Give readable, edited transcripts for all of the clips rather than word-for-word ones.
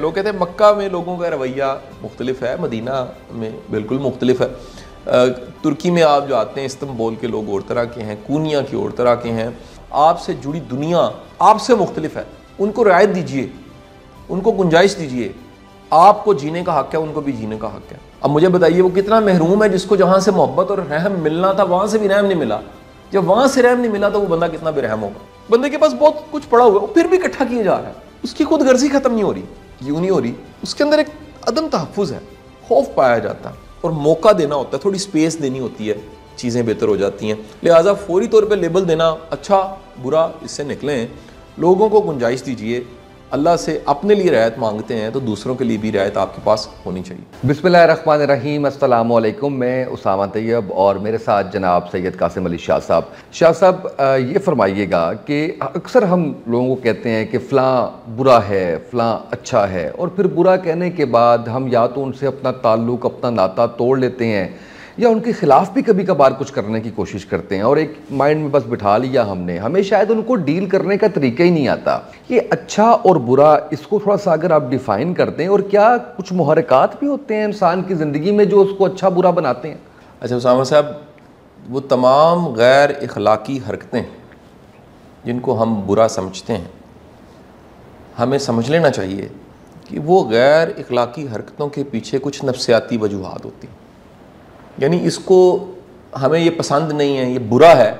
لوگ کہتے ہیں مکہ میں لوگوں کا رویہ مختلف ہے، مدینہ میں بالکل مختلف ہے. ترکی میں آپ جو آتے ہیں استنبول کے لوگ اور طرح کے ہیں، کونیا کے اور طرح کے ہیں. آپ سے جڑی دنیا آپ سے مختلف ہے. ان کو رعایت دیجئے، ان کو گنجائش دیجئے. آپ کو جینے کا حق ہے، ان کو بھی جینے کا حق ہے. اب مجھے بتائیے وہ کتنا محروم ہے جس کو جہاں سے محبت اور رحم ملنا تھا وہاں سے بھی رحم نہیں ملا. جب وہاں سے رحم نہیں ملا تو وہ بندہ کتنا بے رحم ہوگا. بندے کے پاس بہت کچھ پڑا ہوا ہے، پھر بھی اکٹھا کیا جا رہا ہے. اس کی خود غرضی ختم نہیں ہو رہی. کیوں نہیں ہو رہی؟ اس کے اندر ایک عدم تحفظ ہے، خوف پایا جاتا ہے، اور موقع دینا ہوتا ہے، تھوڑی سپیس دینی ہوتی ہے، چیزیں بہتر ہو جاتی ہیں. لہٰذا فوری طور پہ لیبل دینا اچھا برا اس سے نکلیں. لوگوں کو گنجائش دیجیے. اللہ سے اپنے لیے رعایت مانگتے ہیں تو دوسروں کے لیے بھی رعایت آپ کے پاس ہونی چاہیے. بسم اللہ الرحمن الرحیم. السلام علیکم. میں اسامہ طیب اور میرے ساتھ جناب سید قاسم علی شاہ صاحب. شاہ صاحب یہ فرمائیے گا کہ اکثر ہم لوگوں کو کہتے ہیں کہ فلاں برا ہے، فلاں اچھا ہے، اور پھر برا کہنے کے بعد ہم یا تو ان سے اپنا تعلق، اپنا ناطہ توڑ لیتے ہیں، یا ان کے خلاف بھی کبھی کبھار کچھ کرنے کی کوشش کرتے ہیں، اور ایک مائنڈ میں بس بٹھا لیا ہم نے. ہمیں شاید ان کو ڈیل کرنے کا طریقہ ہی نہیں آتا. یہ اچھا اور برا، اس کو تھوڑا سا اگر آپ ڈیفائن کرتے ہیں، اور کیا کچھ محرکات بھی ہوتے ہیں انسان کی زندگی میں جو اس کو اچھا برا بناتے ہیں؟ اچھا اسامہ صاحب، وہ تمام غیر اخلاقی حرکتیں جن کو ہم برا سمجھتے ہیں، ہمیں سمجھ لینا چاہیے کہ وہ غیر اخلاقی حرکتوں کے پیچھے کچھ نفسیاتی وجوہات ہوتی ہیں. یعنی اس کو ہمیں یہ پسند نہیں ہے، یہ برا ہے،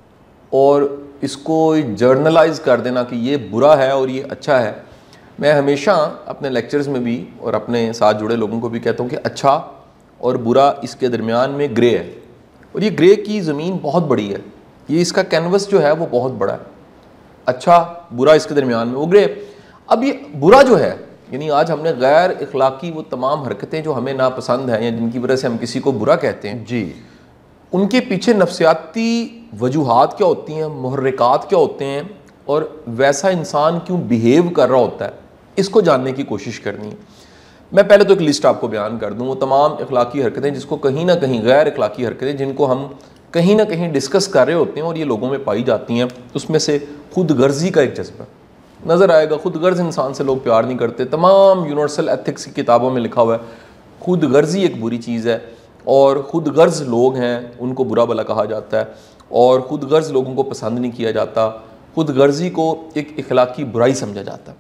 اور اس کو جرنلائز کر دینا کہ یہ برا ہے اور یہ اچھا ہے. میں ہمیشہ اپنے لیکچرز میں بھی اور اپنے ساتھ جڑے لوگوں کو بھی کہتا ہوں کہ اچھا اور برا اس کے درمیان میں گرے ہے، اور یہ گرے کی زمین بہت بڑی ہے. یہ اس کا کینوس جو ہے وہ بہت بڑا ہے. اچھا برا اس کے درمیان میں وہ گرے. اب یہ برا جو ہے، یعنی آج ہم نے غیر اخلاقی وہ تمام حرکتیں جو ہمیں ناپسند ہیں یا جن کی وجہ سے ہم کسی کو برا کہتے ہیں، جی، ان کے پیچھے نفسیاتی وجوہات کیا ہوتی ہیں، محرکات کیا ہوتے ہیں، اور ویسا انسان کیوں بیہیو کر رہا ہوتا ہے، اس کو جاننے کی کوشش کرنی ہے. میں پہلے تو ایک لسٹ آپ کو بیان کر دوں. وہ تمام اخلاقی حرکتیں جس کو کہیں نہ کہیں، غیر اخلاقی حرکتیں جن کو ہم کہیں نہ کہیں ڈسکس کر رہے ہوتے ہیں اور یہ لوگوں میں پائی جاتی ہیں. اس میں سے خود غرضی کا ایک جذبہ نظر آئے گا. خود غرض انسان سے لوگ پیار نہیں کرتے. تمام یونیورسل ایتھکس کی کتابوں میں لکھا ہوا ہے خود غرضی ایک بری چیز ہے، اور خود غرض لوگ ہیں ان کو برا بھلا کہا جاتا ہے، اور خود غرض لوگوں کو پسند نہیں کیا جاتا. خود غرضی کو ایک اخلاقی برائی سمجھا جاتا ہے.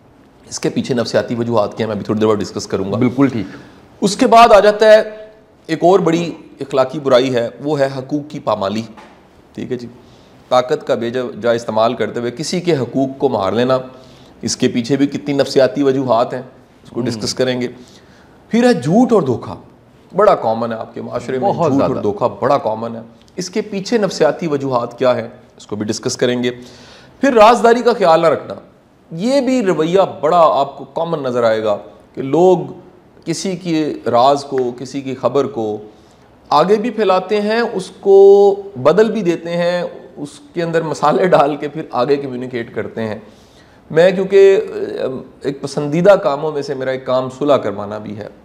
اس کے پیچھے نفسیاتی وجوہات کیا ہیں، میں ابھی تھوڑی دیر بعد ڈسکس کروں گا. بالکل ٹھیک. اس کے بعد آ جاتا ہے ایک اور بڑی اخلاقی برائی ہے، وہ ہے حقوق کی پامالی. ٹھیک ہے جی، طاقت کا بے جا استعمال کرتے ہوئے کسی کے حقوق کو مار لینا. اس کے پیچھے بھی کتنی نفسیاتی وجوہات ہیں، اس کو ڈسکس کریں گے. پھر ہے جھوٹ اور دھوکہ. بڑا کامن ہے آپ کے معاشرے میں، جھوٹ اور دھوکہ بڑا کامن ہے. اس کے پیچھے نفسیاتی وجوہات کیا ہے، اس کو بھی ڈسکس کریں گے. پھر رازداری کا خیال نہ رکھنا. یہ بھی رویہ بڑا آپ کو کامن نظر آئے گا کہ لوگ کسی کی راز کو، کسی کی خبر کو آگے بھی پھیلاتے ہیں، اس کو بدل بھی دیتے ہیں، اس کے اندر مسالے ڈال کے پھر آگے کمیونیکیٹ کرتے ہیں. میں کیونکہ ایک پسندیدہ کاموں میں سے میرا ایک کام صلح کروانا بھی ہے.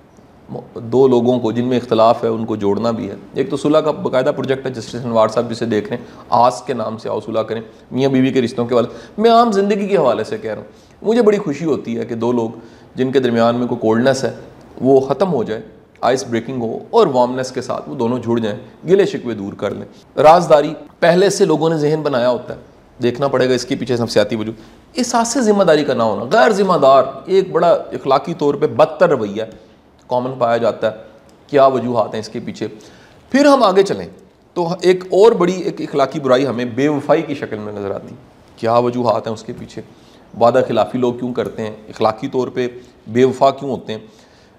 دو لوگوں کو جن میں اختلاف ہے ان کو جوڑنا بھی ہے. ایک تو صلح کا باقاعدہ پروجیکٹ ہے، جسٹس انوار صاحب جسے دیکھ رہے ہیں، آس کے نام سے آؤ صلح کریں، میاں بیوی کے رشتوں کے حوالے. میں عام زندگی کے حوالے سے کہہ رہا ہوں. مجھے بڑی خوشی ہوتی ہے کہ دو لوگ جن کے درمیان میں کوئی کولڈنس ہے وہ ختم ہو جائے، آئس بریکنگ ہو، اور وارمنس کے ساتھ وہ دونوں جڑ جائیں، گلے شکوے دور کر لیں. رازداری پہلے سے لوگوں نے ذہن بنایا ہوتا ہے، دیکھنا پڑے گا اس کے پیچھے نفسیاتی وجود. احساس ذمہ داری کا نہ ہونا، غیر ذمہ دار، ایک بڑا اخلاقی طور پہ بدتر رویہ کامن پایا جاتا ہے. کیا وجوہات ہیں اس کے پیچھے. پھر ہم آگے چلیں تو ایک اور بڑی ایک اخلاقی برائی ہمیں بے وفائی کی شکل میں نظر آتی. کیا وجوہات ہیں اس کے پیچھے. وعدہ خلافی لوگ کیوں کرتے ہیں، اخلاقی طور پہ بے وفا کیوں ہوتے ہیں.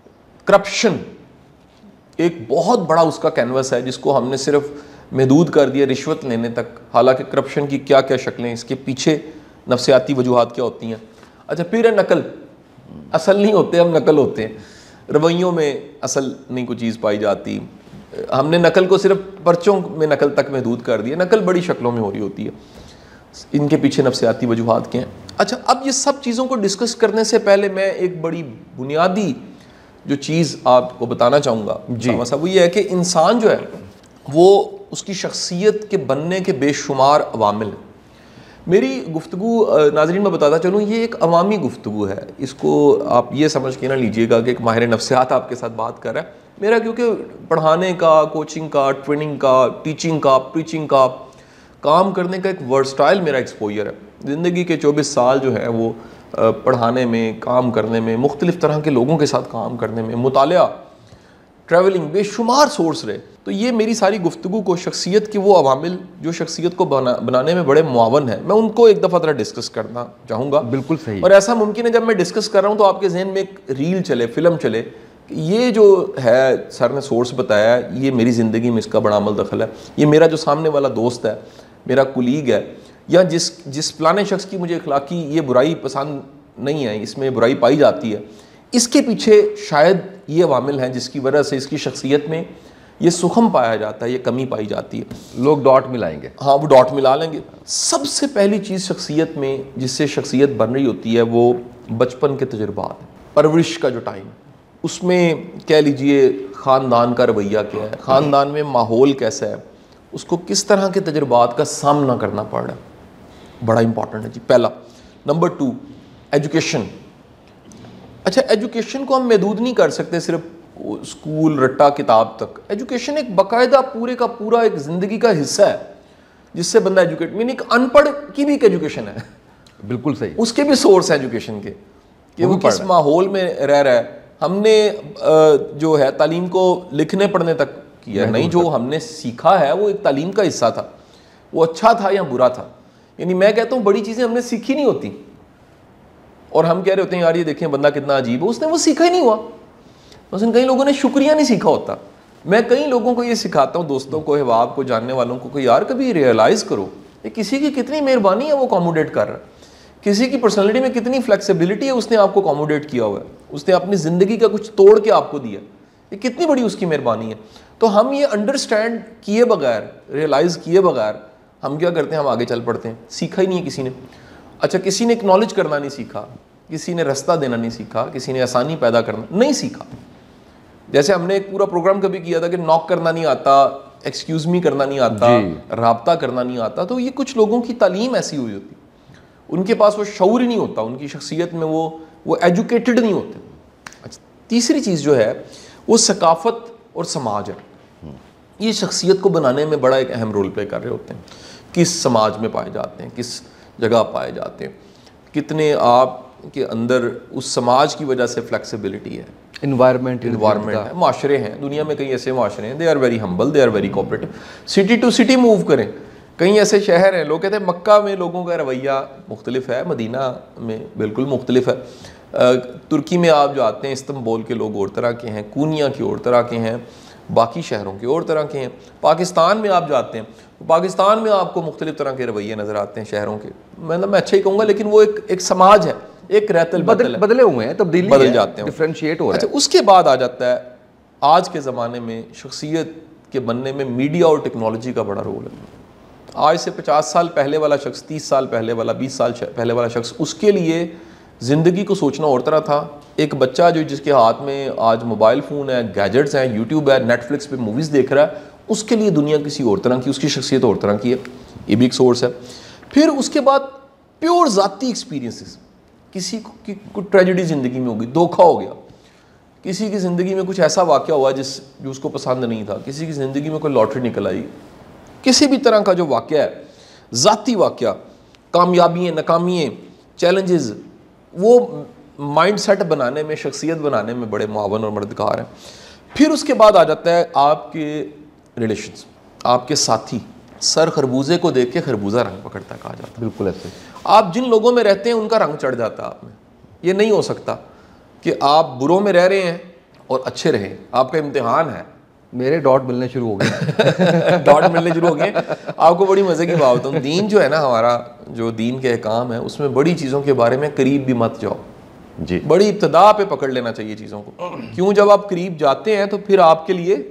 کرپشن ایک بہت بڑا اس کا کینوس ہے جس کو ہم نے صرف محدود کر دیا رشوت لینے تک، حالانکہ کرپشن کی کیا کیا شکلیں، اس کے پیچھے نفسیاتی وجوہات کیا ہوتی ہیں. اچھا پھر ہے نقل. اصل نہیں ہوتے ہم نقل ہوتے ہیں. رویوں میں اصل نہیں کوئی چیز پائی جاتی. ہم نے نقل کو صرف پرچوں میں نقل تک محدود کر دیا. نقل بڑی شکلوں میں ہو رہی ہوتی ہے. ان کے پیچھے نفسیاتی وجوہات کیا ہیں. اچھا اب یہ سب چیزوں کو ڈسکس کرنے سے پہلے میں ایک بڑی بنیادی جو چیز آپ کو بتانا چاہوں گا جی صاحب، وہ یہ ہے کہ انسان جو ہے وہ اس کی شخصیت کے بننے کے بے شمار عوامل ہیں. میری گفتگو ناظرین میں بتاتا چلوں یہ ایک عوامی گفتگو ہے, اس کو آپ یہ سمجھ کے نہ لیجئے گا کہ ایک ماہر نفسیات آپ کے ساتھ بات کر رہا ہے. میرا کیونکہ پڑھانے کا, کوچنگ کا, ٹریننگ کا, ٹیچنگ کا, پریچنگ کا, کام کرنے کا ایک ورسٹائل میرا ایکسپوجر ہے. زندگی کے 24 سال جو ہے وہ پڑھانے میں, کام کرنے میں, مختلف طرح کے لوگوں کے ساتھ کام کرنے میں, مطالعہ, ٹریولنگ, بے شمار سورس رہے. تو یہ میری ساری گفتگو کو شخصیت کے وہ عوامل جو شخصیت کو بنانے میں بڑے معاون ہیں, میں ان کو ایک دفعہ ذرا ڈسکس کرنا چاہوں گا. بالکل صحیح. اور ایسا ممکن ہے جب میں ڈسکس کر رہا ہوں تو آپ کے ذہن میں ایک ریل چلے, فلم چلے, کہ یہ جو ہے سر نے سورس بتایا ہے, یہ میری زندگی میں اس کا بڑا عمل دخل ہے, یہ میرا جو سامنے والا دوست ہے, میرا کولیگ ہے, یا جس فلانے شخص کی مجھے اخلاقی یہ برائی پسند نہیں ہے, اس میں برائی پائی جاتی ہے, اس کے پیچھے شاید یہ عوامل ہیں جس کی وجہ سے اس کی شخصیت میں یہ سخم پایا جاتا ہے, یہ کمی پائی جاتی ہے. لوگ ڈاٹ ملائیں گے. ہاں, وہ ڈاٹ ملا لیں گے. سب سے پہلی چیز شخصیت میں جس سے شخصیت بن رہی ہوتی ہے وہ بچپن کے تجربات, پرورش کا جو ٹائم, اس میں کہہ لیجئے خاندان کا رویہ کیا ہے, خاندان میں ماحول کیسا ہے, اس کو کس طرح کے تجربات کا سامنا کرنا پڑ رہا ہے, بڑا امپورٹنٹ ہے جی. پہلا. Number 2, education. اچھا, ایجوکیشن کو ہم محدود نہیں کر سکتے صرف اسکول رٹا کتاب تک. ایجوکیشن ایک باقاعدہ پورے کا پورا ایک زندگی کا حصہ ہے جس سے بندہ ایجوکیٹ, یعنی ایک ان پڑھ کی بھی ایک ایجوکیشن ہے. بالکل صحیح. اس کے بھی سورس ہیں ایجوکیشن کے, کہ وہ کس ماحول میں رہ رہا ہے. ہم نے جو ہے تعلیم کو لکھنے پڑھنے تک کیا, نہیں جو ہم نے سیکھا ہے وہ ایک تعلیم کا حصہ تھا, وہ اچھا تھا یا برا تھا. یعنی میں کہتا ہوں بڑی چیزیں ہم نے سیکھی نہیں ہوتی اور ہم کہہ رہے ہوتے ہیں یار یہ دیکھیں بندہ کتنا عجیب ہے, اس نے وہ سیکھا ہی نہیں ہوا. مثلا کئی لوگوں نے شکریہ نہیں سیکھا ہوتا. میں کئی لوگوں کو یہ سکھاتا ہوں, دوستوں کو, احباب کو, جاننے والوں کو, کہ یار کبھی ریئلائز کرو کہ کسی کی کتنی مہربانی ہے وہ اکوموڈیٹ کر رہا ہے, کسی کی پرسنالٹی میں کتنی فلیکسیبلٹی ہے, اس نے آپ کو اکوموڈیٹ کیا ہوا ہے, اس نے اپنی زندگی کا کچھ توڑ کے آپ کو دیا, یہ کتنی بڑی اس کی مہربانی ہے. تو ہم یہ انڈرسٹینڈ کیے بغیر, ریئلائز کیے بغیر ہم کیا کرتے ہیں, ہم آگے چل پڑتے ہیں. سیکھا ہی نہیں ہے کسی نے. اچھا, کسی نے اکنالج کرنا نہیں سیکھا, کسی نے رستہ دینا نہیں سیکھا, کسی نے آسانی پیدا کرنا نہیں سیکھا. جیسے ہم نے ایک پورا پروگرام کبھی کیا تھا کہ ناک کرنا نہیں آتا, ایکسکیوز می کرنا نہیں آتا, رابطہ کرنا نہیں آتا. تو یہ کچھ لوگوں کی تعلیم ایسی ہوئی ہوتی, ان کے پاس وہ شعور ہی نہیں ہوتا, ان کی شخصیت میں وہ ایجوکیٹڈ نہیں ہوتے. اچھا, تیسری چیز جو ہے وہ ثقافت اور سماج ہے. یہ شخصیت کو بنانے میں بڑا ایک اہم رول پلے کر رہے ہوتے ہیں. کس سماج میں پائے جاتے ہیں, کس جگہ پائے جاتے ہیں, کتنے آپ کے اندر اس سماج کی وجہ سے فلیکسیبلٹی ہے, انوائرمنٹ ہے, معاشرے ہیں. دنیا میں کئی ایسے معاشرے ہیں, they are very humble, they are very cooperative. City to city move کریں, کئی ایسے شہر ہیں, لوگ کہتے ہیں مکہ میں لوگوں کا رویہ مختلف ہے, مدینہ میں بالکل مختلف ہے. ترکی میں آپ جو آتے ہیں, استنبول کے لوگ اور طرح کے ہیں, کونیا کے اور طرح کے ہیں, باقی شہروں کے اور طرح کے ہیں. پاکستان میں آپ جاتے ہیں, پاکستان میں آپ کو مختلف طرح کے رویے نظر آتے ہیں شہروں کے. مطلب میں اچھا ہی کہوں گا, لیکن وہ ایک سماج ہے, ایک رہتل بدلے ہوئے ہیں, تبدیلی بدل جاتے ہیں, ڈفرینشیٹ ہو رہا ہے. اچھا, اس کے بعد آ جاتا ہے آج کے زمانے میں شخصیت کے بننے میں میڈیا اور ٹیکنالوجی کا بڑا رول ہے. آج سے 50 سال پہلے والا شخص, 30 سال پہلے والا, 20 سال پہلے والا شخص, اس کے لیے زندگی کو سوچنا اور طرح تھا. ایک بچہ جو جس کے ہاتھ میں آج موبائل فون ہے, گیجٹس ہیں, یوٹیوب ہے, نیٹ فلکس پہ موویز دیکھ رہا ہے, اس کے لیے دنیا کسی اور طرح کی, اس کی شخصیت اور طرح کی ہے. یہ بھی ایک سورس ہے. پھر اس کے بعد پیور ذاتی ایکسپیرینسز. کسی کی کوئی ٹریجڈی زندگی میں ہوگی, دھوکا ہو گیا, کسی کی زندگی میں کچھ ایسا واقعہ ہوا جو اس کو پسند نہیں تھا, کسی کی زندگی میں کوئی لاٹری نکل آئی, کسی بھی طرح کا جو واقعہ ہے, ذاتی واقعہ, کامیابیاں, ناکامیاں, چیلنجز, وہ مائنڈ سیٹ بنانے میں, شخصیت بنانے میں بڑے معاون اور مددگار ہیں. پھر اس کے بعد آ جاتا ہے آپ کے ریلیشنز, آپ کے ساتھی. سر خربوزے کو دیکھ کے خربوزہ رنگ پکڑتا ہے کہا جاتا ہے. بالکل ایسے. آپ جن لوگوں میں رہتے ہیں ان کا رنگ چڑھ جاتا ہے آپ میں. یہ نہیں ہو سکتا کہ آپ بروں میں رہ رہے ہیں اور اچھے رہیں. آپ کا امتحان ہے. میرے ڈاٹ ملنے شروع ہو گئے. ڈاٹ ملنے شروع ہو گئے. آپ کو بڑی مزے کی بات بتاؤں, دین جو ہے نا ہمارا, جو دین کے احکام ہے, اس میں بڑی چیزوں کے بارے میں قریب بھی مت جاؤ. جی, بڑی ابتدا پہ پکڑ لینا چاہیے چیزوں کو. کیوں, جب آپ قریب جاتے ہیں تو پھر آپ کے لیے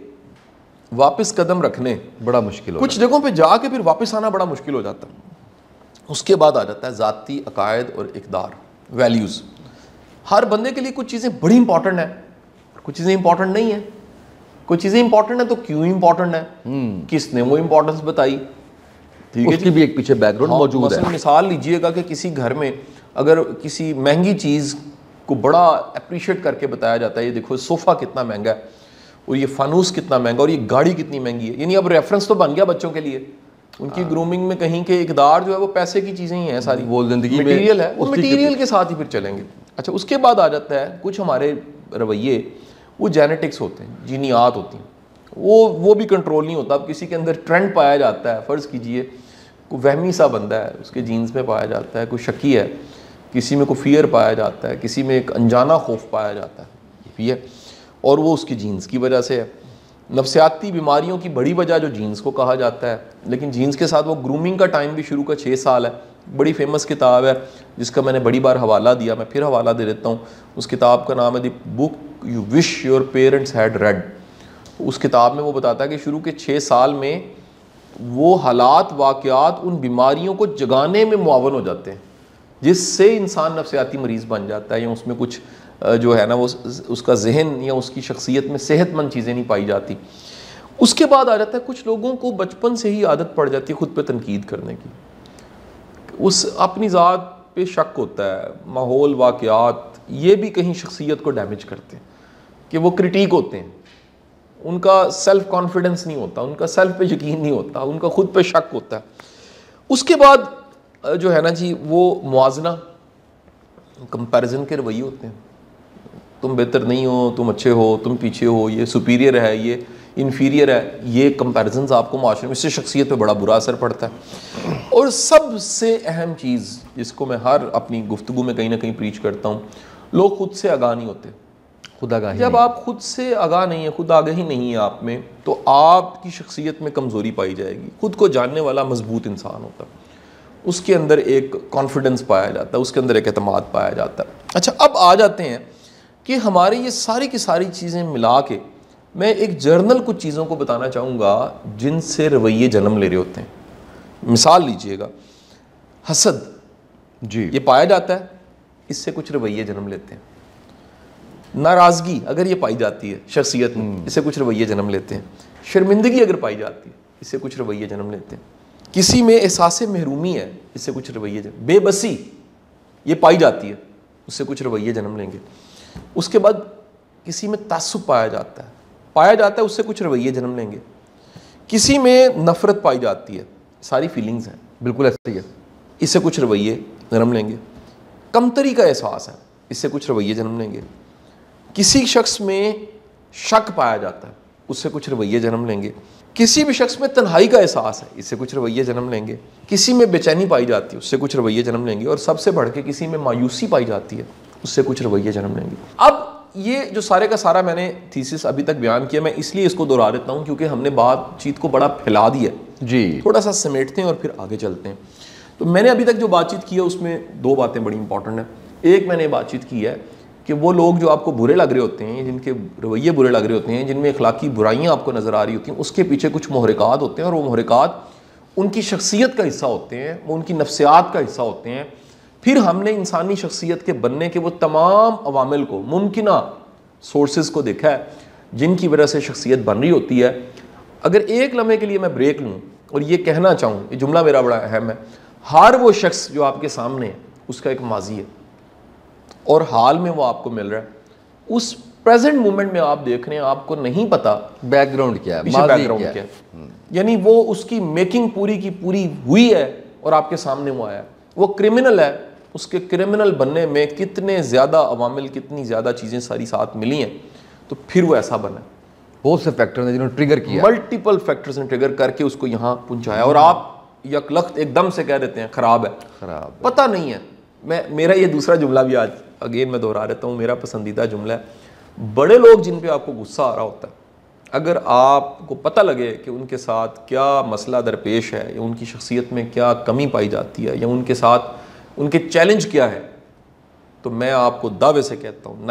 واپس قدم رکھنے بڑا مشکل ہو, کچھ جگہوں پہ جا کے پھر واپس آنا بڑا مشکل ہو جاتا ہے. اس کے بعد آ جاتا ہے ذاتی عقائد اور اقدار, ویلیوز. ہر بندے کے لیے کچھ چیزیں بڑی امپورٹنٹ ہیں, کچھ چیزیں امپورٹنٹ نہیں ہیں. کچھ چیزیں امپورٹنٹ ہیں تو کیوں امپورٹنٹ ہیں, کس نے وہ امپورٹنس بتائی, ٹھیک ہے، اس کی بھی ایک پیچھے بیک گراؤنڈ موجود ہے. مثال لیجئے گا کہ کسی گھر میں اگر کسی مہنگی چیز کو بڑا اپریشیٹ کر کے بتایا جاتا ہے، یہ دیکھو صوفہ کتنا مہنگا ہے اور یہ فانوس کتنا مہنگا اور یہ گاڑی کتنی مہنگی ہے، یعنی اب ریفرنس تو بن گیا بچوں کے لیے. ان کی گرومنگ میں کہیں کہ اقدار جو ہے وہ پیسے کی چیزیں ہی ہیں ساری، وہ زندگی میں مٹیریل ہے، وہ مٹیریل کے ساتھ ہی پھر چلیں گے. اچھا اس کے بعد آ جاتا ہے کچھ ہمارے رویے وہ جینیٹکس ہوتے ہیں، جینیات ہوتی ہیں، وہ بھی کنٹرول نہیں ہوتا. اب کسی کے اندر ٹرینڈ پایا جاتا ہے، فرض کیجئے کوئی وہمی سا بندہ ہے، اس کے جینز میں پایا جاتا ہے، کوئی شکی ہے، کسی میں کوئی فیئر پایا جاتا ہے، کسی میں ایک انجانا خوف پایا جاتا ہے، یہ بھی ہے، اور وہ اس کی جینز کی وجہ سے ہے. نفسیاتی بیماریوں کی بڑی وجہ جو جینز کو کہا جاتا ہے، لیکن جینز کے ساتھ وہ گرومنگ کا ٹائم بھی شروع کا 6 سال ہے. بڑی فیمس کتاب ہے جس کا میں نے بڑی بار حوالہ دیا، میں پھر حوالہ دے دیتا ہوں. اس کتاب کا نام ہے the book you wish your parents had read. اس کتاب میں وہ بتاتا ہے کہ شروع کے 6 سال میں وہ حالات واقعات ان بیماریوں کو جگانے میں معاون ہو جاتے ہیں جس سے انسان نفسیاتی مریض بن جاتا ہے، یا اس میں کچھ جو ہے نا وہ اس کا ذہن یا اس کی شخصیت میں صحت مند چیزیں نہیں پائی جاتی. اس کے بعد آ جاتا ہے کچھ لوگوں کو بچپن سے ہی عادت پڑ جاتی ہے خود پہ تنقید کرنے کی، اس اپنی ذات پہ شک ہوتا ہے، ماحول واقعات یہ بھی کہیں شخصیت کو ڈیمیج کرتے ہیں کہ وہ کرٹیک ہوتے ہیں، ان کا سیلف کانفیڈنس نہیں ہوتا، ان کا سیلف پہ یقین نہیں ہوتا، ان کا خود پہ شک ہوتا ہے. اس کے بعد جو ہے نا جی وہ موازنہ کمپیریزن کے رویے ہوتے ہیں، تم بہتر نہیں ہو، تم اچھے ہو، تم پیچھے ہو، یہ سپیریئر ہے، یہ انفیریئر ہے، یہ کمپیریزنز آپ کو معاشرے میں، اس سے شخصیت پہ بڑا برا اثر پڑتا ہے. اور سب سے اہم چیز جس کو میں ہر اپنی گفتگو میں کہیں نہ کہیں پریچ کرتا ہوں، لوگ خود سے آگاہ نہیں ہوتے. خود آگاہی جب آپ خود سے آگاہ نہیں ہیں، خود آگاہی نہیں ہے آپ میں، تو آپ کی شخصیت میں کمزوری پائی جائے گی. خود کو جاننے والا مضبوط انسان ہوتا ہے، اس کے اندر ایک کانفیڈنس پایا جاتا ہے، اس کے اندر ایک اعتماد پایا جاتا ہے. اچھا اب آ جاتے ہیں کہ ہمارے یہ ساری کی ساری چیزیں ملا کے میں ایک جرنل کچھ چیزوں کو بتانا چاہوں گا جن سے رویے جنم لے رہے ہوتے ہیں. مثال لیجئے گا، حسد جی یہ پایا جاتا ہے، اس سے کچھ رویے جنم لیتے ہیں. ناراضگی اگر یہ پائی جاتی ہے شخصیت میں، اس سے کچھ رویے جنم لیتے ہیں. شرمندگی اگر پائی جاتی ہے، اس سے کچھ رویے جنم لیتے ہیں. کسی میں احساس محرومی ہے، اس سے کچھ رویے بے بسی یہ پائی جاتی ہے، اس سے کچھ رویے جنم لیں گے. اس کے بعد کسی میں تعصب پایا جاتا ہے، اس سے کچھ رویے جنم لیں گے. کسی میں نفرت پائی جاتی ہے، ساری فیلنگز ہیں، بالکل ایسا ہی ہے، اس سے کچھ رویے جنم لیں گے. کمتری کا احساس ہے، اس سے کچھ رویے جنم لیں گے. کسی شخص میں شک پایا جاتا ہے، اس سے کچھ رویے جنم لیں گے. کسی بھی شخص میں تنہائی کا احساس ہے، اس سے کچھ رویے جنم لیں گے. کسی میں بے چینی پائی جاتی ہے، اس سے کچھ رویے جنم لیں گے. اور سب سے بڑھ کے کسی میں مایوسی پائی جاتی ہے، اس سے کچھ رویے جنم لیں گے. اب یہ جو سارے کا سارا میں نے تھیسس ابھی تک بیان کیا، میں اس لیے اس کو دہرا دیتا ہوں کیونکہ ہم نے بات چیت کو بڑا پھیلا دیا ہے. جی تھوڑا سا سمیٹتے ہیں اور پھر آگے چلتے ہیں. تو میں نے ابھی تک جو بات چیت کی ہے اس میں 2 باتیں بڑی امپورٹنٹ ہیں. ایک میں نے بات چیت کی ہے کہ وہ لوگ جو آپ کو برے لگ رہے ہوتے ہیں، جن کے رویے برے لگ رہے ہوتے ہیں، جن میں اخلاقی برائیاں آپ کو نظر آ رہی ہوتی ہیں، اس کے پیچھے کچھ محرکات ہوتے ہیں، اور وہ محرکات ان کی شخصیت کا حصہ ہوتے ہیں، وہ ان کی نفسیات کا حصہ ہوتے ہیں. پھر ہم نے انسانی شخصیت کے بننے کے وہ تمام عوامل کو، ممکنہ سورسز کو دیکھا ہے جن کی وجہ سے شخصیت بن رہی ہوتی ہے. اگر ایک لمحے کے لیے میں بریک لوں اور یہ کہنا چاہوں، یہ جملہ میرا بڑا اہم ہے، ہر وہ شخص جو آپ کے سامنے ہے اس کا ایک ماضی ہے، اور حال میں وہ آپ کو مل رہا ہے. اس پریزنٹ مومنٹ میں آپ دیکھ رہے ہیں، آپ کو نہیں پتا بیک گراؤنڈ کیا ہے، پیچھے بیک گراؤنڈ کیا ہے. یعنی وہ اس کی میکنگ پوری کی پوری ہوئی ہے اور آپ کے سامنے وہ آیا ہے. وہ کرمنل ہے، اس کے کرمنل بننے میں کتنے زیادہ عوامل، کتنی زیادہ چیزیں ساری ساتھ ملی ہیں، تو پھر وہ ایسا بنا. بہت سے فیکٹر ہیں جنہوں نے ٹریگر کیا، ملٹیپل فیکٹرز نے ٹریگر کر کے اس کو یہاں پہنچایا. اور آپ یکلخت ایک دم سے کہہ دیتے ہیں خراب ہے، خراب پتہ نہیں ہے. میرا یہ دوسرا جملہ بھی آج اگین میں دہرا دیتا ہوں، میرا پسندیدہ جملہ ہے. بڑے لوگ جن پہ آپ کو غصہ آ رہا ہوتا ہے، اگر آپ کو پتہ لگے کہ ان کے ساتھ کیا مسئلہ درپیش ہے، یا ان کی شخصیت میں کیا کمی پائی جاتی ہے، یا ان کے ساتھ ان کے چیلنج کیا ہے، تو میں آپ کو دعوے سے کہتا ہوں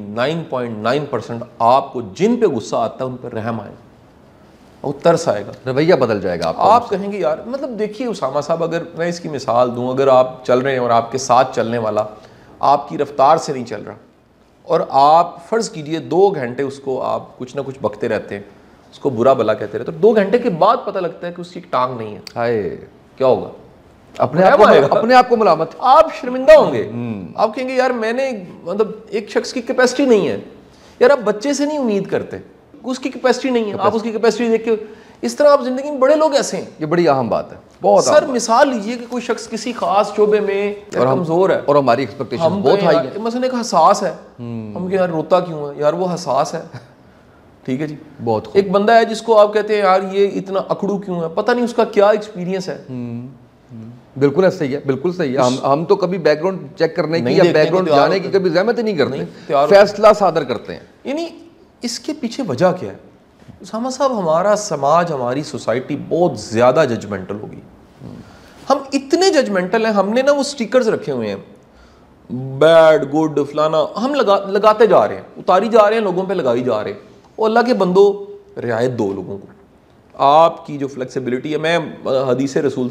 99.9% آپ کو جن پہ غصہ آتا ہے ان پہ رحم آئے گا اور ترس آئے گا، رویہ بدل جائے گا. آپ کہیں گے یار، مطلب دیکھیے اسامہ صاحب، اگر میں اس کی مثال دوں، اگر آپ چل رہے ہیں اور آپ کے ساتھ چلنے والا آپ کی رفتار سے نہیں چل رہا، اور آپ فرض کیجئے 2 گھنٹے اس کو آپ کچھ نہ کچھ بکتے رہتے ہیں، اس کو برا بلا کہتے رہتے ہیں، تو 2 گھنٹے کے بعد پتہ لگتا ہے کہ اس کی ایک ٹانگ نہیں ہے. ہائے کیا ہوگا؟ اپنے آپ کو ملامت، آپ شرمندہ ہوں گے. آپ کہیں گے یار میں نے مطلب ایک شخص کی کیپیسٹی نہیں ہے. یار آپ بچے سے نہیں امید کرتے, اس کی کیپیسٹی نہیں ہے, آپ اس کی کیپیسٹی دیکھ کے اس طرح آپ زندگی میں بڑے لوگ ایسے ہیں. یہ بڑی اہم بات ہے بہت. سر مثال لیجئے کہ کوئی شخص کسی خاص شعبے میں کمزور ہے اور ہماری ایکسپیکٹیشن بہت ہائی ہے. مثلا ایک حساس ہے, ہم کہ یار روتا کیوں ہے, یار وہ حساس ہے. ٹھیک ہے جی, بہت. ایک بندہ ہے جس کو آپ کہتے ہیں یار یہ اتنا اکڑو کیوں ہے, پتہ نہیں اس کا کیا ایکسپیرینس ہے. بالکل صحیح ہے, بالکل صحیح ہے. ہم تو کبھی بیک گراؤنڈ چیک کرنے کی یا بیک گراؤنڈ جانے کی کبھی زحمت ہی نہیں کرتے, فیصلہ صادر کرتے ہیں. یعنی اس کے پیچھے وجہ کیا ہے؟ اسامہ صاحب ہمارا سماج, ہماری سوسائٹی بہت زیادہ ججمنٹل ہوگی. ہم اتنے ججمنٹل ہیں, ہم نے نا وہ سٹیکرز رکھے ہوئے ہیں بیڈ گڈ فلانا, ہم لگاتے جا رہے ہیں, اتاری جا رہے ہیں, لوگوں پہ لگائی جا رہے ہیں. وہ اللہ کے بندو رعایت دو لوگوں کو. آپ کی جو فلیکسیبلٹی ہے, میں حدیث رسول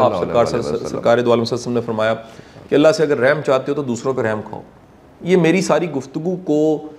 سرکار دو عالم صلی اللہ علیہ وسلم نے فرمایا کہ اللہ سے اگر رحم چاہتے ہو تو دوسروں پہ رحم کھاؤ. یہ میری ساری گفتگو کو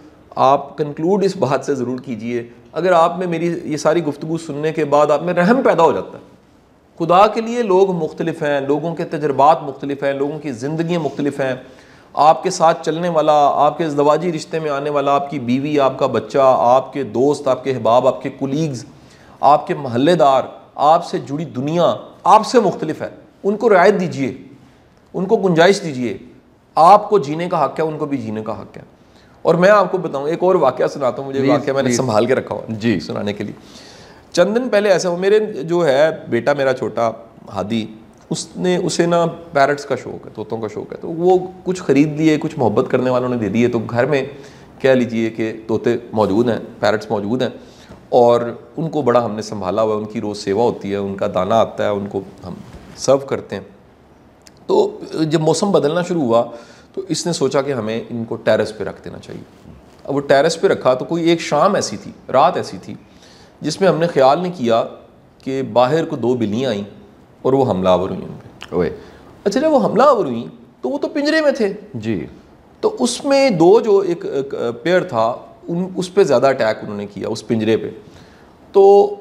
آپ کنکلوڈ اس بات سے ضرور کیجئے, اگر آپ میں میری یہ ساری گفتگو سننے کے بعد آپ میں رحم پیدا ہو جاتا ہے. خدا کے لیے لوگ مختلف ہیں, لوگوں کے تجربات مختلف ہیں, لوگوں کی زندگیاں مختلف ہیں. آپ کے ساتھ چلنے والا, آپ کے ازدواجی رشتے میں آنے والا, آپ کی بیوی, آپ کا بچہ, آپ کے دوست, آپ کے احباب, آپ کے کولیگز, آپ کے محلے دار, آپ سے جڑی دنیا آپ سے مختلف ہے. ان کو رعایت دیجئے, ان کو گنجائش دیجئے. آپ کو جینے کا حق ہے, ان کو بھی جینے کا حق ہے. اور میں آپ کو بتاؤں, ایک اور واقعہ سناتا ہوں, مجھے واقعہ میں نے سنبھال کے رکھا ہوا جی سنانے کے لیے. چند دن پہلے ایسا ہو, میرے جو ہے بیٹا میرا چھوٹا ہادی, اسے نا پیرٹس کا شوق ہے, طوطوں کا شوق ہے. تو وہ کچھ خرید لیے, کچھ محبت کرنے والوں نے دے دیے. تو گھر میں کہہ لیجئے کہ طوطے موجود ہیں, پیرٹس موجود ہیں, اور ان کو بڑا ہم نے سنبھالا ہوا ہے. ان کی روز سیوا ہوتی ہے, ان کا دانہ آتا ہے, ان کو ہم سرو کرتے ہیں. تو جب موسم بدلنا شروع ہوا تو اس نے سوچا کہ ہمیں ان کو ٹیرس پہ رکھ دینا چاہیے. اب وہ ٹیرس پہ رکھا تو کوئی ایک شام ایسی تھی, رات ایسی تھی, جس میں ہم نے خیال نہیں کیا کہ باہر کو 2 بلیاں آئیں اور وہ حملہ آور ہوئیں ان پہ. اچھا جب وہ حملہ آور ہوئیں تو وہ تو پنجرے میں تھے جی, تو اس میں 2 جو ایک پیئر تھا, اس پہ زیادہ اٹیک انہوں نے کیا, اس پنجرے پہ. تو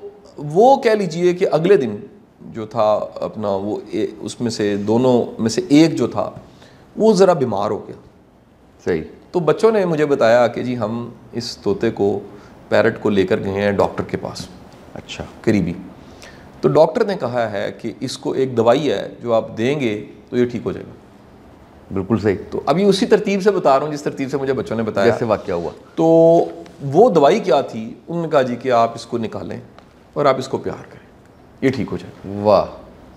وہ کہہ لیجئے کہ اگلے دن جو تھا اپنا, وہ اس میں سے دونوں میں سے ایک جو تھا وہ ذرا بیمار ہو گیا. صحیح. تو بچوں نے مجھے بتایا کہ جی ہم اس طوطے کو, پیرٹ کو لے کر گئے ہیں ڈاکٹر کے پاس. اچھا. قریبی. تو ڈاکٹر نے کہا ہے کہ اس کو ایک دوائی ہے جو آپ دیں گے تو یہ ٹھیک ہو جائے گا. بالکل صحیح. تو ابھی اسی ترتیب سے بتا رہا ہوں جس ترتیب سے مجھے بچوں نے بتایا جیسے واقعہ ہوا. تو وہ دوائی کیا تھی, انہوں نے کہا جی کہ آپ اس کو نکالیں اور آپ اس کو پیار کریں, یہ ٹھیک ہو جائے گا. واہ.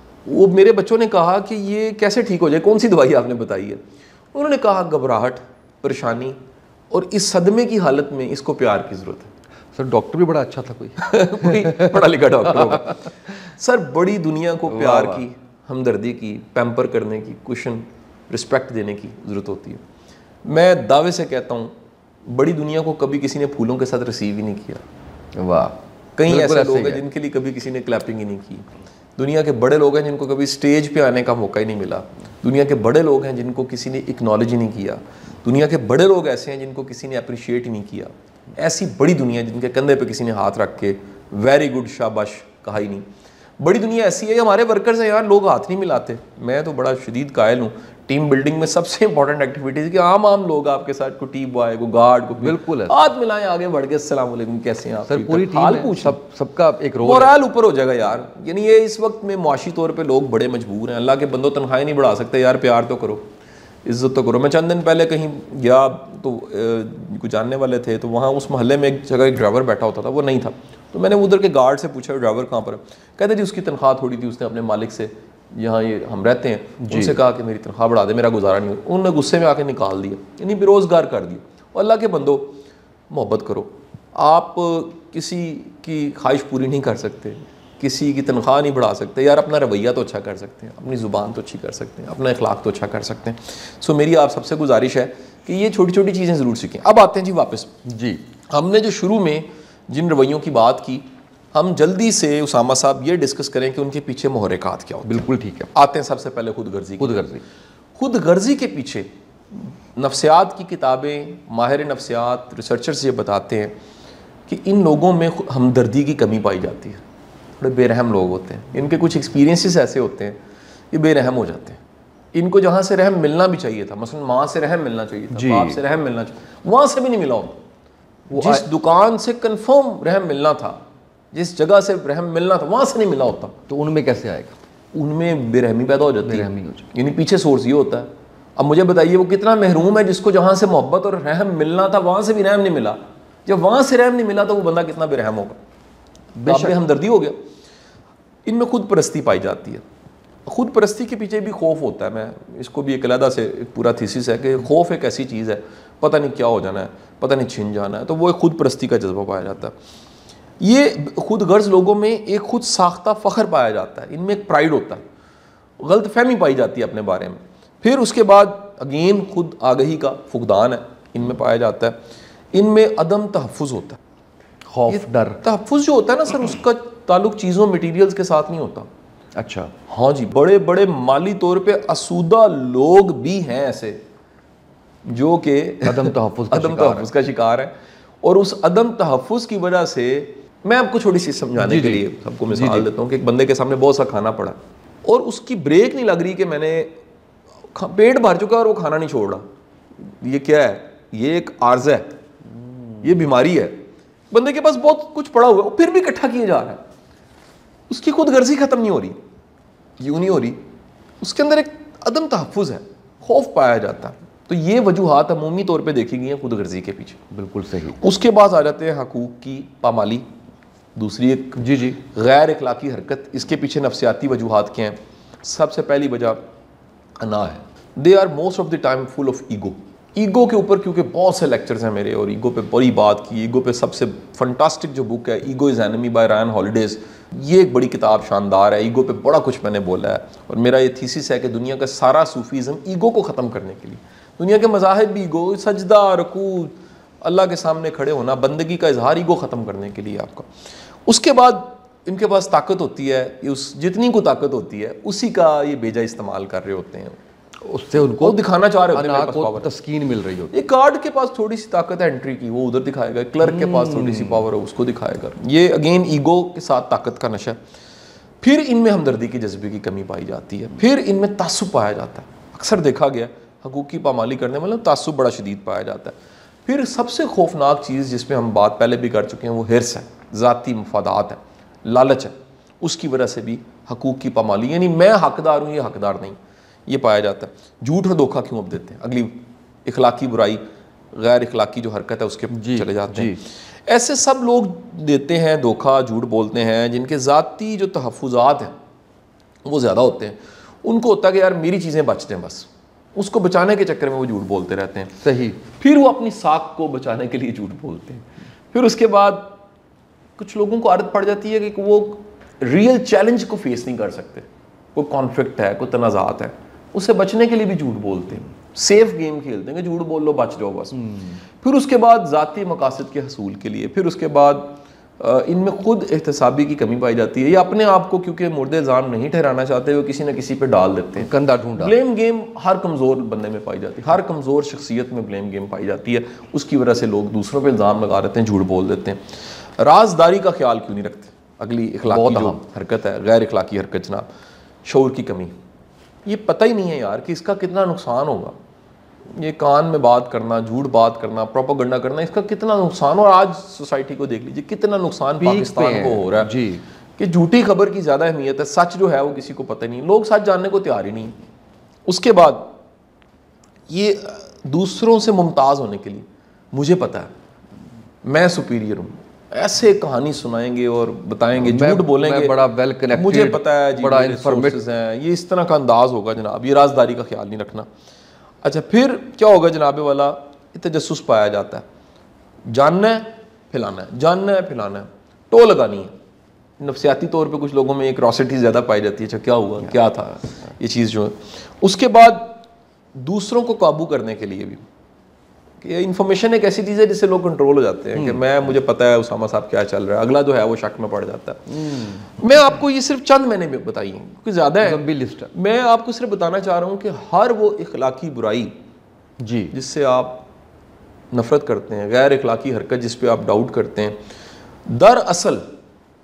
وہ میرے بچوں نے کہا کہ یہ کیسے ٹھیک ہو جائے, کون سی دوائی آپ نے بتائی ہے؟ انہوں نے کہا گھبراہٹ, پریشانی اور اس صدمے کی حالت میں اس کو پیار کی ضرورت ہے. سر ڈاکٹر بھی بڑا اچھا تھا, کوئی پڑھا لکھا ڈاکٹر ہوگا. سر بڑی دنیا کو پیار کی, ہمدردی کی, پیمپر کرنے کی, کوشن رسپیکٹ دینے کی ضرورت ہوتی ہے. میں دعوے سے کہتا ہوں بڑی دنیا کو کبھی کسی نے پھولوں کے ساتھ ریسیو ہی نہیں کیا. واہ. کئی ایسے لوگ ہیں جن کے لیے کبھی کسی نے کلیپنگ ہی نہیں کی. دنیا کے بڑے لوگ ہیں جن کو کبھی سٹیج پہ آنے کا موقع ہی نہیں ملا. دنیا کے بڑے لوگ ہیں جن کو کسی نے اکنالج ہی نہیں کیا. دنیا کے بڑے لوگ ایسے ہیں جن کو کسی نے اپریشیٹ ہی نہیں کیا. ایسی بڑی دنیا جن کے کندھے پہ کسی نے ہاتھ رکھ کے ویری گڈ شاباش کہا ہی نہیں. بڑی دنیا ایسی ہے, ہمارے ورکرز ہیں یار, لوگ ہاتھ نہیں ملاتے. میں تو بڑا شدید قائل ہوں, ٹیم بلڈنگ میں سب سے امپورٹنٹ ایکٹیویٹیز کہ عام لوگ آپ کے ساتھ, کو ٹیم بوائے, کو گارڈ, کو بالکل ہاتھ ملائیں, آگے بڑھ کے السلام علیکم کیسے ہیں آپ. سر پوری ٹیم سب کا ایک رول, مورال اوپر ہو جائے گا یار. یعنی یہ اس وقت میں معاشی طور پہ لوگ بڑے مجبور ہیں. اللہ کے بندوں تنخواہیں نہیں بڑھا سکتے یار, پیار تو کرو, عزت تو کرو. میں چند دن پہلے کہیں گیا تو کچھ جاننے والے تھے, تو وہاں اس محلے میں ایک جگہ ایک ڈرائیور بیٹھا ہوتا تھا, وہ نہیں تھا. تو میں نے ادھر کے گارڈ سے پوچھا ڈرائیور کہاں پر ہے. کہتے جی اس کی تنخواہ تھوڑی تھی, اس نے اپنے مالک سے, یہاں یہ ہم رہتے ہیں, ان سے کہا کہ میری تنخواہ بڑھا دے, میرا گزارا نہیں ہو. انہوں نے غصے میں آ کے نکال دیا, یعنی بے روزگار کر دیا. اور اللہ کے بندو محبت کرو. آپ کسی کی خواہش پوری نہیں کر سکتے, کسی کی تنخواہ نہیں بڑھا سکتے یار. اپنا رویہ تو اچھا کر سکتے ہیں, اپنی زبان تو اچھی کر سکتے ہیں, اپنا اخلاق تو اچھا کر سکتے ہیں. سو میری آپ سب سے گزارش ہے کہ یہ چھوٹی چھوٹی چیزیں ضرور سیکھیں. اب آتے ہیں جی واپس. جی ہم نے جو شروع میں جن رویوں کی بات کی, ہم جلدی سے اسامہ صاحب یہ ڈسکس کریں کہ ان کے پیچھے محرکات کیا ہوتے ہیں. بالکل ٹھیک ہے. آتے ہیں سب سے پہلے خود غرضی کے پیچھے. نفسیات کی کتابیں, ماہر نفسیات, ریسرچرز یہ بتاتے ہیں کہ ان لوگوں میں ہمدردی کی کمی پائی جاتی ہے. بڑے بے رحم لوگ ہوتے ہیں، ان کے کچھ ایکسپیرینسز ایسے ہوتے ہیں یہ بے رحم ہو جاتے ہیں. ان کو جہاں سے رحم ملنا بھی چاہیے تھا، مثلا ماں سے رحم ملنا چاہیے تھا، باپ سے رحم ملنا چاہیے، وہاں سے بھی نہیں ملا ہوتا. جس دکان سے کنفرم رحم ملنا تھا، جس جگہ سے رحم ملنا تھا، وہاں سے نہیں ملا ہوتا. تو ان میں کیسے آئے گا؟ ان میں بے رحمی پیدا ہو جاتی ہے. یعنی پیچھے سورس یہ ہوتا ہے. اب مجھے بتائیے وہ کتنا محروم ہے جس کو جہاں سے محبت اور رحم ملنا تھا وہاں سے بھی رحم نہیں ملا. جب وہاں سے رحم نہیں ملا تو وہ بندہ کتنا بے رحم ہوگا، بے شک ہمدردی ہو گیا. ان میں خود پرستی پائی جاتی ہے. خود پرستی کے پیچھے بھی خوف ہوتا ہے. میں اس کو بھی ایک علیحدہ سے ایک پورا تھیسس ہے کہ خوف ایک ایسی چیز ہے، پتہ نہیں کیا ہو جانا ہے، پتہ نہیں چھن جانا ہے، تو وہ ایک خود پرستی کا جذبہ پایا جاتا ہے. یہ خود غرض لوگوں میں ایک خود ساختہ فخر پایا جاتا ہے. ان میں ایک پرائڈ ہوتا ہے، غلط فہمی پائی جاتی ہے اپنے بارے میں. پھر اس کے بعد اگین خود آگہی کا فقدان ہے ان میں پایا جاتا ہے. ان میں عدم تحفظ ہوتا ہے. خوف، ڈر. تحفظ جو ہوتا ہے نا سر، اس کا تعلق چیزوں مٹیریلز کے ساتھ نہیں ہوتا. اچھا. ہاں جی، بڑے بڑے مالی طور پہ اسودہ لوگ بھی ہیں ایسے جو کہ عدم تحفظ کا شکار ہے. اور اس عدم تحفظ کی وجہ سے میں آپ کو چھوٹی سی سمجھانے کے لیے سب کو مثال دیتا ہوں کہ ایک بندے کے سامنے بہت سا کھانا پڑا اور اس کی بریک نہیں لگ رہی کہ میں نے پیٹ بھر چکا اور وہ کھانا نہیں چھوڑ رہا. یہ کیا ہے؟ یہ ایک عارضہ ہے، یہ بیماری ہے. بندے کے پاس بہت کچھ پڑا ہوا ہے پھر بھی اکٹھا کیا جا رہا ہے. اس کی خود غرضی ختم نہیں ہو رہی، یوں نہیں ہو رہی. اس کے اندر ایک عدم تحفظ ہے، خوف پایا جاتا ہے. تو یہ وجوہات عمومی طور پہ دیکھی گئی ہیں خود غرضی کے پیچھے. بالکل صحیح. اس کے بعد آ جاتے ہیں حقوق کی پامالی، دوسری ایک غیر اخلاقی حرکت. اس کے پیچھے نفسیاتی وجوہات کیا ہیں؟ سب سے پہلی وجہ انا ہے. They are most of the time full of ego. Ego کے اوپر کیونکہ بہت سے لیکچرز ہیں میرے اور ایگو پہ بڑی بات کی. ایگو پہ سب سے فنٹاسٹک جو بک ہے ego is enemy by Ryan Holiday's, یہ ایک بڑی کتاب شاندار ہے. ایگو پہ بڑا کچھ میں نے بولا ہے اور میرا یہ تھیسس ہے کہ دنیا کا سارا صوفیزم ایگو کو ختم کرنے کے لیے. دنیا کے مذاہب بھی ایگو، سجدہ، رکوع، اللہ کے سامنے کھڑے ہونا، بندگی کا اظہار ایگو ختم کرنے کے لیے آپ کا. اس کے بعد ان کے پاس طاقت ہوتی ہے، اس جتنی کو طاقت ہوتی ہے اسی کا یہ بیجا استعمال کر رہے ہوتے ہیں. اس سے ان کو دکھانا چاہ رہے ہوتے ہیں تسکین مل رہی ہوتی ہے. ایک کارڈ کے پاس تھوڑی سی طاقت ہے انٹری کی، وہ ادھر دکھائے گا. کلرک کے پاس تھوڑی سی پاور ہے، اس کو دکھائے گا. یہ اگین ایگو کے ساتھ طاقت کا نشہ. پھر ان میں ہمدردی کے جذبے کی کمی پائی جاتی ہے. پھر ان میں تعصب پایا جاتا ہے. اکثر دیکھا گیا حقوق کی پامالی کرنے والا تعصب بڑا شدید پایا جاتا ہے. پھر سب سے خوفناک چیز جس پہ ہم بات پہلے بھی کر چکے ہیں وہ ہرس ہے، ذاتی مفادات ہے، لالچ ہے. اس کی وجہ سے بھی حقوق کی پامالی، یعنی میں حقدار ہوں یہ حقدار نہیں، یہ پایا جاتا ہے. جھوٹ اور دھوکہ کیوں اب دیتے ہیں؟ اگلی اخلاقی برائی، غیر اخلاقی جو حرکت ہے اس کے چلے جاتے ہیں. ایسے سب لوگ دیتے ہیں دھوکہ، جھوٹ بولتے ہیں جن کے ذاتی جو تحفظات ہیں وہ زیادہ ہوتے ہیں. ان کو ہوتا ہے کہ یار میری چیزیں بچ جائیں، بس اس کو بچانے کے چکر میں وہ جھوٹ بولتے رہتے ہیں. صحیح. پھر وہ اپنی ساکھ کو بچانے کے لیے جھوٹ بولتے ہیں. پھر اس کے بعد کچھ لوگوں کو عادت پڑ جاتی ہے کہ وہ ریئل چیلنج کو فیس نہیں کر سکتے. کوئی کانفلکٹ ہے، کوئی تنازعات ہے، اس سے بچنے کے لیے بھی جھوٹ بولتے ہیں. سیف گیم کھیلتے ہیں کہ جھوٹ بول لو بچ جاؤ بس. پھر اس کے بعد ذاتی مقاصد کے حصول کے لیے، پھر اس کے بعد ان میں خود احتسابی کی کمی پائی جاتی ہے. یا اپنے آپ کو کیونکہ مورد الزام نہیں ٹھہرانا چاہتے وہ کسی نہ کسی پہ ڈال دیتے ہیں. کندھا ڈھونڈا. بلیم گیم ہر کمزور بندے میں پائی جاتی ہے، ہر کمزور شخصیت میں بلیم گیم پائی جاتی ہے. اس کی وجہ سے لوگ دوسروں پہ الزام لگا دیتے ہیں، جھوٹ بول دیتے ہیں. رازداری کا خیال کیوں نہیں رکھتے؟ اگلی اخلاقی جو حرکت ہے، غیر اخلاقی حرکت جناب، شعور کی کمی. یہ پتہ ہی نہیں ہے یار کہ اس کا کتنا نقصان ہوگا. یہ کان میں بات کرنا، جھوٹ بات کرنا، پروپیگنڈا کرنا، اس کا کتنا نقصان. اور آج سوسائٹی کو دیکھ لیجیے کتنا نقصان پاکستان کو ہو رہا ہے کہ جھوٹی خبر کی زیادہ اہمیت ہے. سچ جو ہے وہ کسی کو پتہ نہیں، لوگ سچ جاننے کو تیار ہی نہیں. اس کے بعد یہ دوسروں سے ممتاز ہونے کے لیے مجھے پتہ ہے میں سپیریئر ہوں، ایسے کہانی سنائیں گے اور بتائیں گے، جھوٹ بولیں گے، بڑا ویل کنیکٹڈ، مجھے پتہ ہے جی، بڑا انفارمیٹیو ہیں. یہ اس طرح کا انداز ہوگا جناب. یہ رازداری کا خیال نہیں رکھنا. اچھا پھر کیا ہوگا جناب والا؟ تجسس پایا جاتا ہے. جاننا ہے پھیلانا ہے، جاننا ہے پھیلانا ہے، ٹو لگانی ہے. نفسیاتی طور پہ کچھ لوگوں میں ایک کیوریوسٹی زیادہ پائی جاتی ہے، اچھا کیا ہوا، کیا تھا یہ چیز جو ہے. اس کے بعد دوسروں کو قابو کرنے کے لیے بھی کہ انفارمیشن ایک ایسی چیز ہے جس سے لوگ کنٹرول ہو جاتے ہیں کہ مجھے پتہ ہے اسامہ صاحب کیا چل رہا ہے، اگلا جو ہے وہ شک میں پڑ جاتا ہے. میں آپ کو یہ صرف چند میں نے بتائی ہیں کیونکہ زیادہ ہے، لمبی لسٹ ہے. میں آپ کو صرف بتانا چاہ رہا ہوں کہ ہر وہ اخلاقی برائی جس سے آپ نفرت کرتے ہیں، غیر اخلاقی حرکت جس پہ آپ ڈاؤٹ کرتے ہیں، دراصل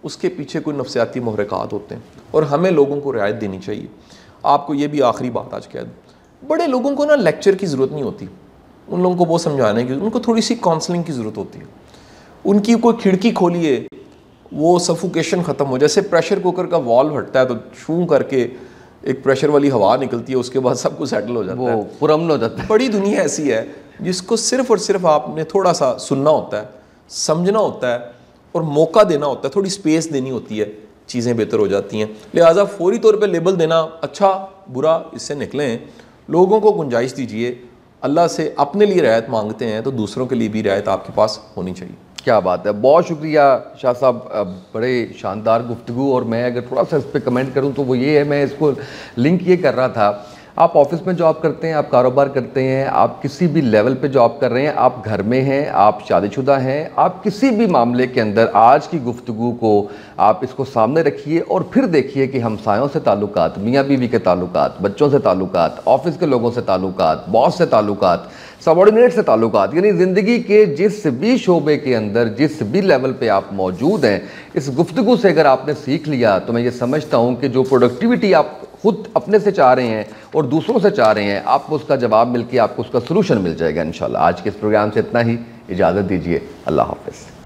اس کے پیچھے کوئی نفسیاتی محرکات ہوتے ہیں اور ہمیں لوگوں کو رعایت دینی چاہیے. آپ کو یہ بھی آخری بات آج کہہ دوں, بڑے لوگوں کو نا لیکچر کی ضرورت نہیں ہوتی, ان لوگوں کو وہ سمجھانے کی, ان کو تھوڑی سی کاؤنسلنگ کی ضرورت ہوتی ہے. ان کی کوئی کھڑکی کھولیے, وہ سفوکیشن ختم ہو, جیسے پریشر کوکر کا والو ہٹتا ہے تو شوں کر کے ایک پریشر والی ہوا نکلتی ہے, اس کے بعد سب کچھ سیٹل ہو جاتا ہے, وہ پرامن ہو جاتا ہے. بڑی دنیا ایسی ہے جس کو صرف اور صرف آپ نے تھوڑا سا سننا ہوتا ہے, سمجھنا ہوتا ہے اور موقع دینا ہوتا ہے, تھوڑی سپیس دینی ہوتی ہے, چیزیں بہتر ہو جاتی ہیں. لہٰذا فوری طور پہ لیبل دینا اچھا برا اس سے نکلیں, لوگوں کو گنجائش دیجیے. اللہ سے اپنے لیے رعایت مانگتے ہیں تو دوسروں کے لیے بھی رعایت آپ کے پاس ہونی چاہیے. کیا بات ہے, بہت شکریہ شاہ صاحب, بڑے شاندار گفتگو. اور میں اگر تھوڑا سا اس پہ کمنٹ کروں تو وہ یہ ہے, میں اس کو لنک یہ کر رہا تھا, آپ آفس میں جاب کرتے ہیں, آپ کاروبار کرتے ہیں, آپ کسی بھی لیول پہ جاب کر رہے ہیں, آپ گھر میں ہیں, آپ شادی شدہ ہیں, آپ کسی بھی معاملے کے اندر آج کی گفتگو کو آپ اس کو سامنے رکھیے اور پھر دیکھیے کہ ہمسایوں سے تعلقات, میاں بیوی کے تعلقات, بچوں سے تعلقات, آفس کے لوگوں سے تعلقات, باس سے تعلقات, سبارڈینیٹ سے تعلقات, یعنی زندگی کے جس بھی شعبے کے اندر جس بھی لیول پہ آپ موجود ہیں, اس گفتگو سے اگر آپ نے سیکھ لیا تو میں یہ سمجھتا ہوں کہ جو پروڈکٹیوٹی آپ خود اپنے سے چاہ رہے ہیں اور دوسروں سے چاہ رہے ہیں, آپ کو اس کا جواب مل کے آپ کو اس کا سلوشن مل جائے گا انشاءاللہ. آج کے اس پروگرام سے اتنا ہی, اجازت دیجیے, اللہ حافظ.